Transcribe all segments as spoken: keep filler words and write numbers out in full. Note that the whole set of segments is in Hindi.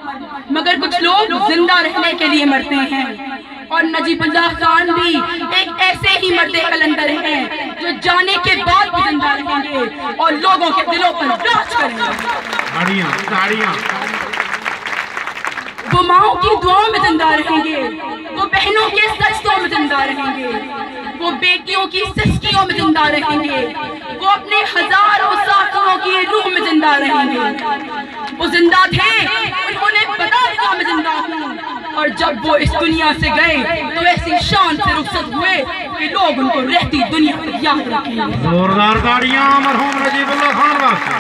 मगर कुछ लोग जिंदा रहने के लिए मरते हैं। और नजीबुल्लाह खान भी एक ऐसे ही मर्दे कलंदर हैं जो जाने के बाद भी जिंदा रहेंगे और लोगों के दिलों पर राज करेंगे। ताड़ियां, ताड़ियां। वो माओ की दुआओं में जिंदा रहेंगे, वो बहनों के सजदों में जिंदा रहेंगे, वो बेटियों की सिसकियों में जिंदा रहेंगे, वो अपने हजारों साथियों की रूह में जिंदा रहेंगे। वो जिंदा थे, उन्होंने बता दिया मैं जिंदा हूँ। और जब वो इस दुनिया से गए तो ऐसी शान से रुखसत हुए कि लोग उनको रहती दुनिया पर याद रखेंगे। जोरदार ताड़ियां मरहूम नजीबुल्लाह खान वास्ते।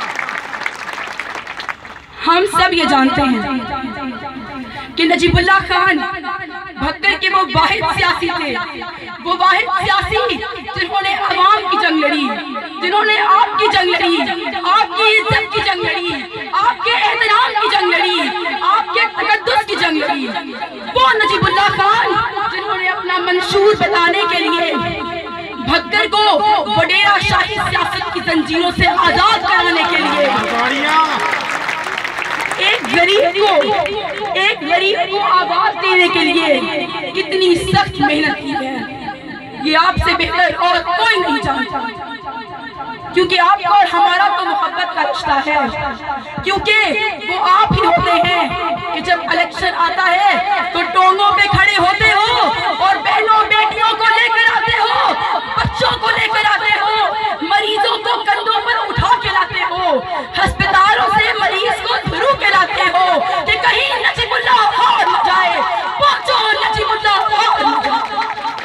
हम सब ये जानते हैं कि नजीबुल्लाह खान भक्कर के वो वाहिद सियासी थे, वो वाहिद सियासी जिन्होंने अवाम की जंग लड़ी, जिन्होंने आपकी जंग लड़ी, आपकी इज्जत की जंग लड़ी, आपके एहतराम की जंग लड़ी, आपके तकद्दुस की जंग लड़ी। वो नजीबुल्लाह खान जिन्होंने अपना मंशूर बताने के लिए भक्कर को वडेरा शाही सियासत की जंजीरों से आजाद कराने के लिए एक गरीब को एक गरीब को आवाज देने के लिए कितनी सख्त मेहनत की है, ये आपसे बेहतर और कोई नहीं जानता। क्योंकि आपका और हमारा तो मोहब्बत का रिश्ता है, क्योंकि वो आप ही होते हैं कि जब इलेक्शन आता है तो टोंगों पे खड़े होते हो और बहनों बेटियों को लेकर आते हो, बच्चों को लेकर आते हो, मरीजों को कंधों पर उठा के लाते हो, अस्पतालों से मरीज को धुरू के लाते हो कि कहीं नजीबुल्लाह हार न जाए। पहुंचो नजीबुल्लाह हार न जाए।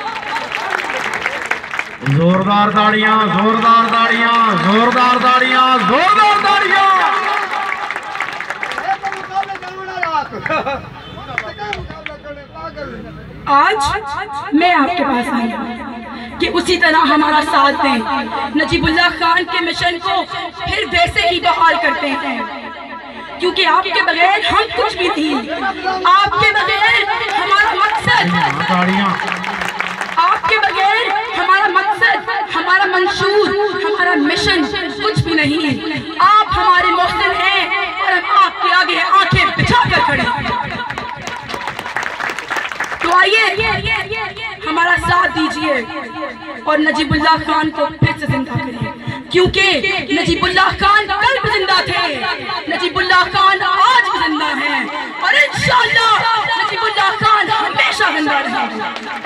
जोरदार ताड़ियां, जोरदार ताड़ियां, जोरदार ताड़ियां, जोरदार ताड़ियां। आज मैं आपके पास आई कि उसी तरह हमारा साथ दें, नजीबुल्लाह खान के मिशन को फिर वैसे ही बहाल करते हैं, क्योंकि आपके बगैर हम कुछ भी नहीं, आपके बगैर हमारा मकसद, आपके बगैर हमारा मकसद, हमारा मंशूर, हमारा मिशन कुछ भी नहीं। आप हमारे मोहसिन हैं और हम आपके आगे आंखें बिछा कर खड़े हैं। तो आइए हमारा साथ दीजिए और नजीबुल्लाह खान को फिर से जिंदा करिए, क्योंकि नजीबुल्लाह खान कल भी जिंदा थे, नजीबुल्लाह खान आज भी जिंदा हैं और इंशाअल्लाह नजीबुल्लाह खान हमेशा जिंदा रहेंगे।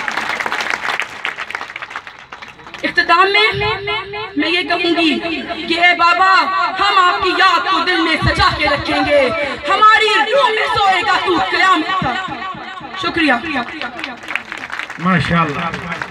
इख्तिताम में मैं ये कहूंगी कि ए बाबा, हम आपकी याद को दिल में सजा के रखेंगे, हमारी रूह में सोएगा तू क़यामत तक। शुक्रिया। माशाअल्लाह।